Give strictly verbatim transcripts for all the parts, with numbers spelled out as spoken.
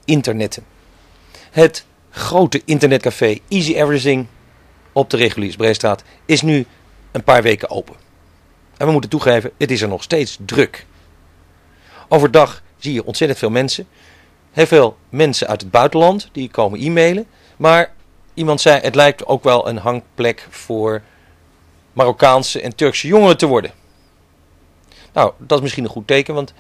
internetten. Het grote internetcafé Easy Everything op de Reguliersbreestraat is nu een paar weken open. En we moeten toegeven, het is er nog steeds druk. Overdag zie je ontzettend veel mensen. Heel veel mensen uit het buitenland die komen e-mailen. Maar iemand zei, het lijkt ook wel een hangplek voor Marokkaanse en Turkse jongeren te worden. Nou, dat is misschien een goed teken, want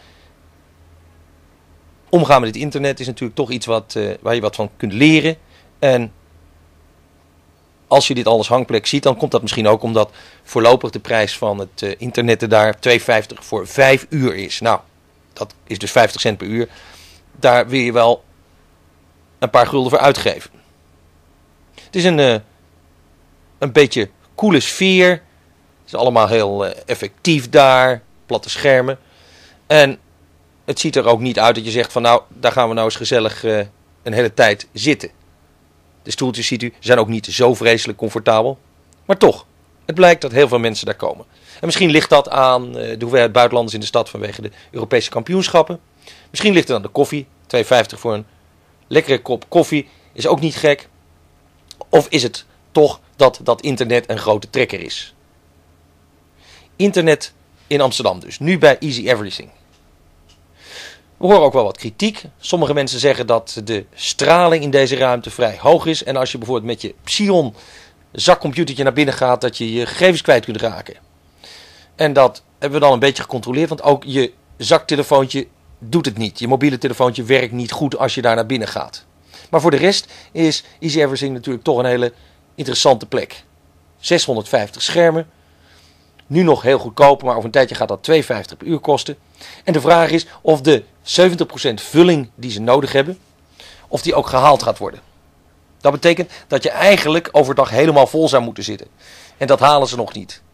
omgaan met het internet is natuurlijk toch iets wat, uh, waar je wat van kunt leren. En als je dit alles hangplek ziet, dan komt dat misschien ook omdat voorlopig de prijs van het uh, internetten daar twee vijftig voor vijf uur is. Nou, dat is dus vijftig cent per uur. Daar wil je wel een paar gulden voor uitgeven. Het is een, uh, een beetje coole sfeer. Het is allemaal heel uh, effectief daar. Platte schermen. En het ziet er ook niet uit dat je zegt van nou, daar gaan we nou eens gezellig uh, een hele tijd zitten. De stoeltjes, ziet u, zijn ook niet zo vreselijk comfortabel. Maar toch, het blijkt dat heel veel mensen daar komen. En misschien ligt dat aan uh, de hoeveelheid buitenlanders in de stad vanwege de Europese kampioenschappen. Misschien ligt het aan de koffie. twee vijftig voor een lekkere kop koffie is ook niet gek. Of is het toch dat dat internet een grote trekker is? Internet in Amsterdam dus. Nu bij Easy Everything. We horen ook wel wat kritiek. Sommige mensen zeggen dat de straling in deze ruimte vrij hoog is. En als je bijvoorbeeld met je Psion zakcomputertje naar binnen gaat, dat je je gegevens kwijt kunt raken. En dat hebben we dan een beetje gecontroleerd. Want ook je zaktelefoontje doet het niet. Je mobiele telefoontje werkt niet goed als je daar naar binnen gaat. Maar voor de rest is Easy Everything natuurlijk toch een hele interessante plek. zeshonderdvijftig schermen. Nu nog heel goedkoop, maar over een tijdje gaat dat twee vijftig per uur kosten. En de vraag is of de zeventig procent vulling die ze nodig hebben, of die ook gehaald gaat worden. Dat betekent dat je eigenlijk overdag helemaal vol zou moeten zitten. En dat halen ze nog niet.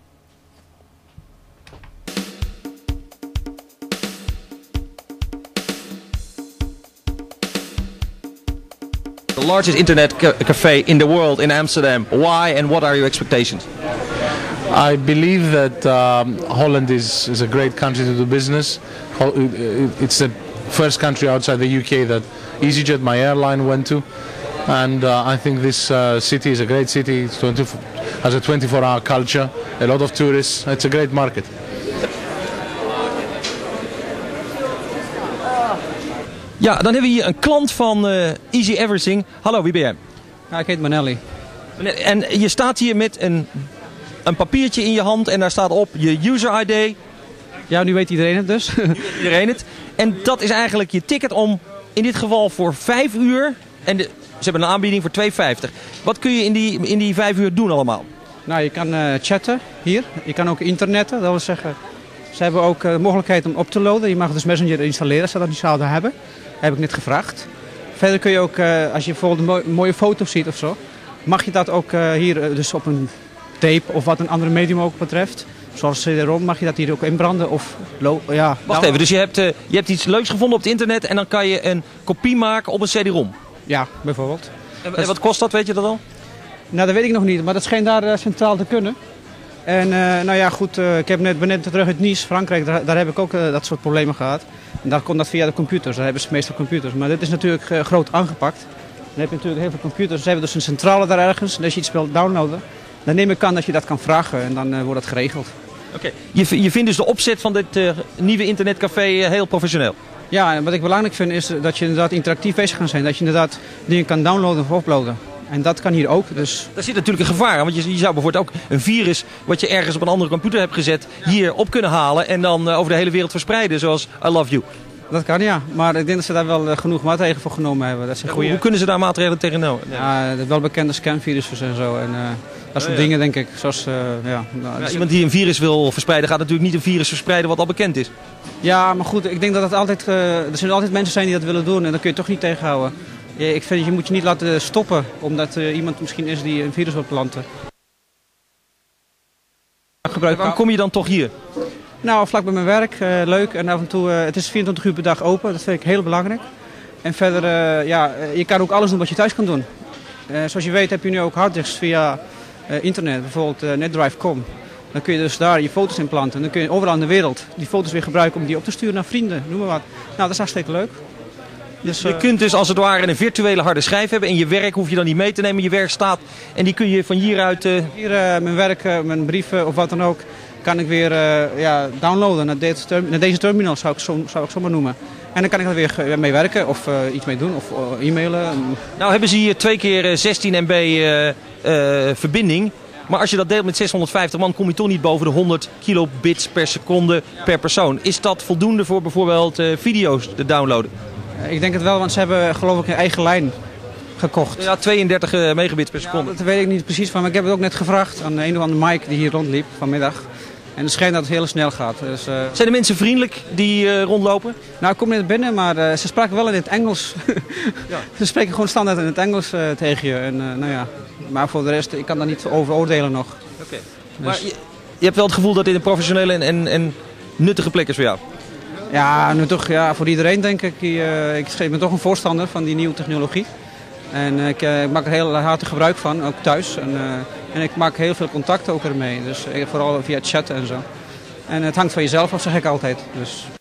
The largest internet ca- café in the world in Amsterdam. Why and what are your expectations? I believe that um, Holland is, is a great country to do business. It's the first country outside the U K that EasyJet, my airline, went to. And uh, I think this uh, city is a great city. It's twenty, has a twenty-four hour culture, a lot of tourists. It's a great market. Ja, dan hebben we hier een klant van uh, Easy Everything. Hallo, wie ben jij? Ja, ik heet Manelli. En je staat hier met een, een papiertje in je hand en daar staat op je user I D. Ja, nu weet iedereen het dus. Nu weet iedereen het. En dat is eigenlijk je ticket om in dit geval voor vijf uur. En de, ze hebben een aanbieding voor twee vijftig. Wat kun je in die, in die vijf uur doen allemaal? Nou, je kan uh, chatten hier. Je kan ook internetten. Dat wil zeggen, ze hebben ook uh, de mogelijkheid om op te loaden. Je mag dus Messenger installeren als ze dat niet zouden hebben. Dat heb ik net gevraagd. Verder kun je ook, uh, als je bijvoorbeeld een mo- mooie foto ziet of zo, mag je dat ook uh, hier uh, dus op een tape of wat een andere medium ook betreft. Zoals C D-ROM mag je dat hier ook inbranden of... Lo- ja, Wacht nou, even, dus je hebt, uh, je hebt iets leuks gevonden op het internet en dan kan je een kopie maken op een C D-ROM? Ja, bijvoorbeeld. En, en wat kost dat, weet je dat al? Nou, dat weet ik nog niet, maar dat schijnt daar uh, centraal te kunnen. En uh, nou ja, goed, uh, ik heb net, ben net terug uit Nice, Frankrijk, daar, daar heb ik ook uh, dat soort problemen gehad. En daar komt dat via de computers, daar hebben ze meestal computers. Maar dit is natuurlijk uh, groot aangepakt. Dan heb je natuurlijk heel veel computers, ze hebben dus een centrale daar ergens. En als je iets wilt downloaden, dan neem ik aan dat je dat kan vragen en dan uh, wordt dat geregeld. Oké, okay. je, je vindt dus de opzet van dit uh, nieuwe internetcafé uh, heel professioneel? Ja, en wat ik belangrijk vind is dat je inderdaad interactief bezig kan zijn. Dat je inderdaad dingen kan downloaden of uploaden. En dat kan hier ook. Dus... Daar zit natuurlijk een gevaar aan. Want je, je zou bijvoorbeeld ook een virus wat je ergens op een andere computer hebt gezet hier op kunnen halen. En dan uh, over de hele wereld verspreiden zoals I Love You. Dat kan, ja. Maar ik denk dat ze daar wel uh, genoeg maatregelen voor genomen hebben. Dat is een goede... Hoe kunnen ze daar maatregelen tegen nemen? Ja, de welbekende scamvirussen en zo. En, uh, dat soort oh, ja. dingen denk ik. Zoals, uh, ja, nou, ja, iemand die een virus wil verspreiden gaat natuurlijk niet een virus verspreiden wat al bekend is. Ja, maar goed. Ik denk dat het altijd, uh, er zullen altijd mensen zijn die dat willen doen. En dat kun je toch niet tegenhouden. Ik vind, je moet je niet laten stoppen omdat er iemand misschien is die een virus wil planten. Waarom kom je dan toch hier? Nou, vlak bij mijn werk, uh, leuk. En af en toe, uh, het is vierentwintig uur per dag open, dat vind ik heel belangrijk. En verder, uh, ja, je kan ook alles doen wat je thuis kan doen. Uh, zoals je weet heb je nu ook harddisks via uh, internet, bijvoorbeeld uh, netdrive punt com. Dan kun je dus daar je foto's in planten. En dan kun je overal in de wereld die foto's weer gebruiken om die op te sturen naar vrienden, noem maar wat. Nou, dat is hartstikke leuk. Dus, Je uh, kunt dus als het ware een virtuele harde schijf hebben en je werk hoef je dan niet mee te nemen. Je werk staat en die kun je van hieruit... Uh... Hier uh, mijn werk, uh, mijn brieven of wat dan ook, kan ik weer uh, ja, downloaden naar deze, term naar deze terminal, zou ik, zo, zou ik zo maar noemen. En dan kan ik er weer mee werken of uh, iets mee doen of uh, e-mailen. Nou hebben ze hier twee keer zestien MB uh, uh, verbinding. Maar als je dat deelt met zeshonderdvijftig man, kom je toch niet boven de honderd kilobits per seconde per persoon. Is dat voldoende voor bijvoorbeeld uh, video's te downloaden? Ik denk het wel, want ze hebben geloof ik een eigen lijn gekocht. Ja, tweeëndertig megabits per seconde. Ja, dat weet ik niet precies van, maar ik heb het ook net gevraagd aan een of andere Mike die hier rondliep vanmiddag. En het schijnt dat het heel snel gaat. Dus, uh... Zijn de mensen vriendelijk die uh, rondlopen? Nou, ik kom net binnen, maar uh, ze spraken wel in het Engels. Ja. Ze spreken gewoon standaard in het Engels uh, tegen je. En, uh, nou ja. Maar voor de rest, ik kan daar niet over oordelen nog. Oké. Okay. Dus... Maar je, je hebt wel het gevoel dat dit een professionele en, en, en nuttige plek is voor jou? Ja, nuttig ja, voor iedereen denk ik. Uh, ik ben toch een voorstander van die nieuwe technologie. En ik, uh, ik maak er heel hard gebruik van, ook thuis. En, uh, en ik maak heel veel contacten ook ermee. Dus uh, vooral via chatten en zo. En het hangt van jezelf af, zeg ik altijd. Dus